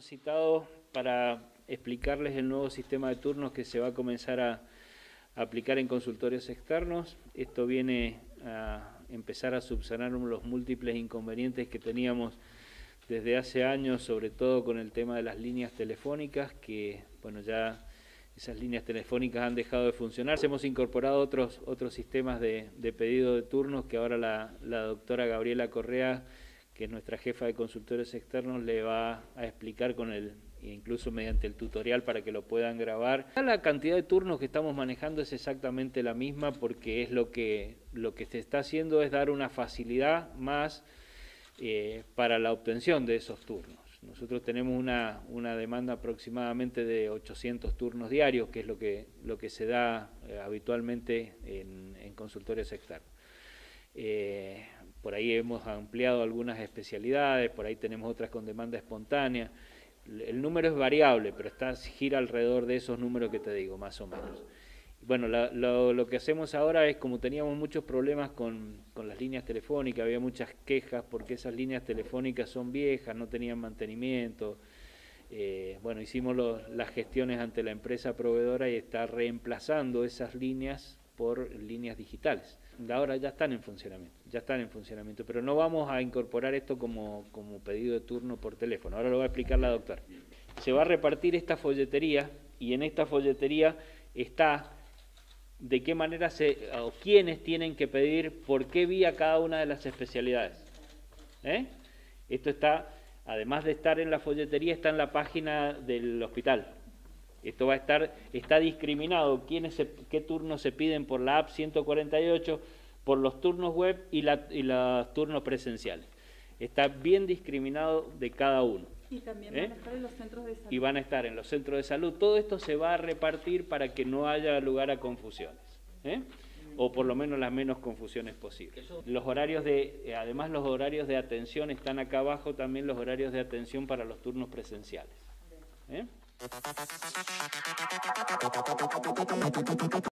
hemos citado para explicarles el nuevo sistema de turnos que se va a comenzar a aplicar en consultorios externos. Esto viene a empezar a subsanar los múltiples inconvenientes que teníamos desde hace años, sobre todo con el tema de las líneas telefónicas, que bueno, ya esas líneas telefónicas han dejado de funcionar. Hemos incorporado otros sistemas de pedido de turnos que ahora la doctora Gabriela Correa, que es nuestra jefa de consultorios externos, le va a explicar incluso mediante el tutorial para que lo puedan grabar. La cantidad de turnos que estamos manejando es exactamente la misma, porque es lo que se está haciendo es dar una facilidad más para la obtención de esos turnos. Nosotros tenemos una demanda aproximadamente de 800 turnos diarios, que es lo que se da habitualmente en consultorios externos. Por ahí hemos ampliado algunas especialidades, por ahí tenemos otras con demanda espontánea. El número es variable, pero gira alrededor de esos números que te digo, más o menos. Bueno, lo que hacemos ahora es, como teníamos muchos problemas con las líneas telefónicas, había muchas quejas porque esas líneas telefónicas son viejas, no tenían mantenimiento. Bueno, hicimos las gestiones ante la empresa proveedora y está reemplazando esas líneas por líneas digitales. Ahora ya están en funcionamiento, pero no vamos a incorporar esto como pedido de turno por teléfono. Ahora lo va a explicar la doctora. Se va a repartir esta folletería, y en esta folletería está de qué manera o quiénes tienen que pedir, por qué vía cada una de las especialidades. Esto está, además de estar en la folletería, está en la página del hospital. Esto está discriminado qué turnos se piden por la app 148, por los turnos web y los turnos presenciales. Está bien discriminado de cada uno. Y también van a estar en los centros de salud. Y van a estar en los centros de salud. Todo esto se va a repartir para que no haya lugar a confusiones, o por lo menos las menos confusiones posibles. Los horarios además los horarios de atención están acá abajo, también los horarios de atención para los turnos presenciales.